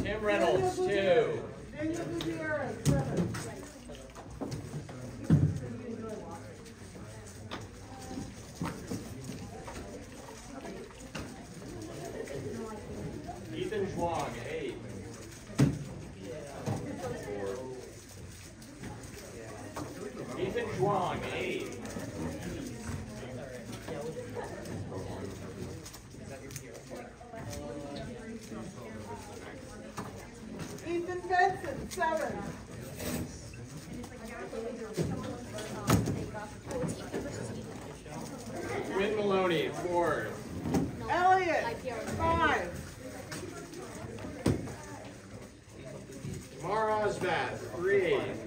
Tim Reynolds, 2. Daniel Gutierrez, 7. Ethan Zhuang, 8. Ethan Zhuang, 8. Ethan Benson, 7. Quinn Maloney, 4. Elliot, 5. Tamar Osbath, 3.